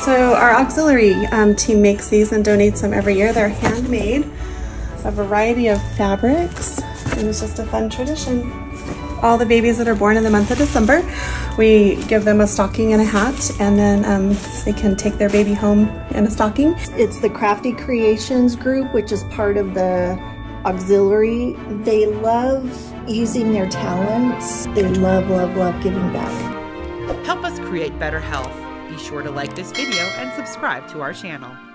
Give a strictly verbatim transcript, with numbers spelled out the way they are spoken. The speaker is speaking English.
So our auxiliary um, team makes these and donates them every year. They're handmade, a variety of fabrics, and it's just a fun tradition. All the babies that are born in the month of December, we give them a stocking and a hat, and then um, they can take their baby home in a stocking. It's the Crafty Creations group, which is part of the auxiliary. They love using their talents. They love, love, love giving back. Help us create better health. Be sure to like this video and subscribe to our channel.